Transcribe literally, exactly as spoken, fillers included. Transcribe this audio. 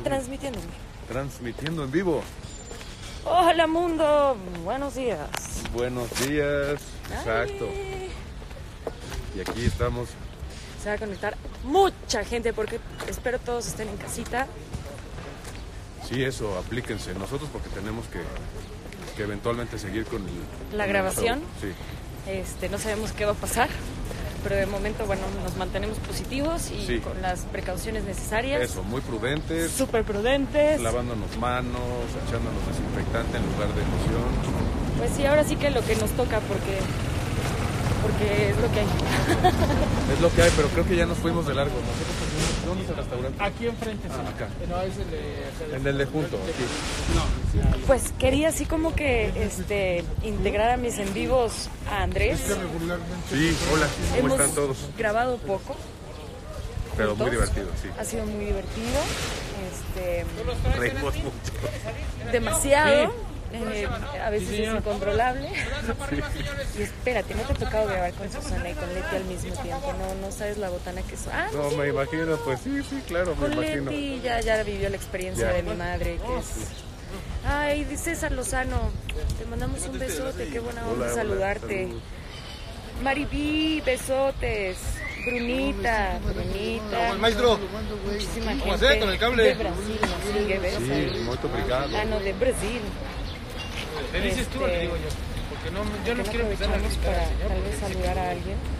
transmitiendo. Transmitiendo en vivo. Hola mundo, buenos días. Buenos días, exacto. Ay. Y aquí estamos. Se va a conectar mucha gente porque espero todos estén en casita. Sí, eso, aplíquense. Nosotros porque tenemos que, que eventualmente seguir con el, La con grabación. el show. Sí. Este, no sabemos qué va a pasar, pero de momento, bueno, nos mantenemos positivos y Sí. con las precauciones necesarias. Eso, muy prudentes. Súper prudentes. Lavándonos manos, echándonos desinfectante en lugar de loción. Pues sí, ahora sí que lo que nos toca porque, porque es lo que hay. Es lo que hay, pero creo que ya nos fuimos de largo. Nosotros fuimos- ¿Dónde es el restaurante? Aquí enfrente, sí. Ah, acá. No, es el de... En el de junto, aquí. No, Pues quería así como que este, integrar a mis en vivos a Andrés. Sí, hola, ¿cómo Hemos están todos? grabado poco. Pero muy juntos. divertido, sí. Ha sido muy divertido. Este, Reímos mucho. demasiado. eh, a veces Sí, es señor. incontrolable. Y espérate, ¿no te ha tocado grabar con Susana y con Leti al mismo tiempo? No, no sabes la botana que es. Ah, No, sí. me imagino, pues sí, sí, claro, me Con imagino. Leti ya, ya vivió la experiencia Ya. de mi madre, que es... Ay, dice César Lozano, te mandamos un besote, qué buena Hola, onda hola, saludarte. saludos. Maribí, besotes. Brunita, Brunita. El maestro, Muchísima ¿Cómo gente hacer con el cable? de Brasil nos sigue, ¿ves? Sí, muy obrigado. Ah, no, de Brasil. le dices tú o le Este, digo yo. Porque no, yo ¿Por no qué quiero empezar a aprovechamos gritar para al señor. tal vez porque dice saludar que- a alguien?